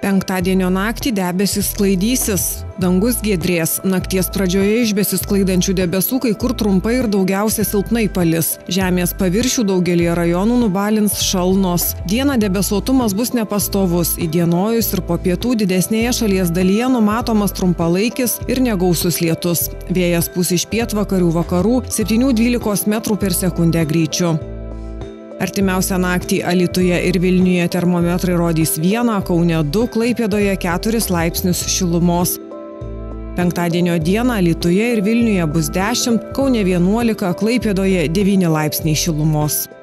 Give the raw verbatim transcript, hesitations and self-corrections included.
Penktadienio naktį debesys sklaidysis. Dangus giedrės. Nakties pradžioje iš besisklaidančių debesų kai kur trumpai ir daugiausia silpnai palis. Žemės paviršių daugelį rajonų nubalins šalnos. Dieną debesuotumas bus nepastovus. Įdienojus ir po pietų didesnėje šalies dalyje numatomas trumpalaikis ir negausus lietus. Vėjas pūs iš pietvakarių vakarų septynių dvylikos metrų per sekundę greičiu. Artimiausią naktį Alytuje ir Vilniuje termometrai rodys vieną, Kaune du, Klaipėdoje keturis laipsnius šilumos. Penktadienio dieną Alytuje ir Vilniuje bus dešimt, Kaune vienuolika, Klaipėdoje devyni laipsniai šilumos.